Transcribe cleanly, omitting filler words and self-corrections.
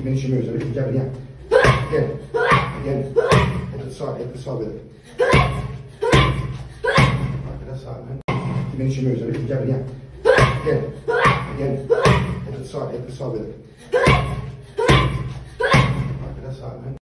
Diminish your moves. Everything jab again. Again. Again. Hit the side. Hit the side with it. Right, to that side, man. Diminish your moves. Everything jab again. Again. Again. Hit the side. Hit the side with it. Right, to that side, man.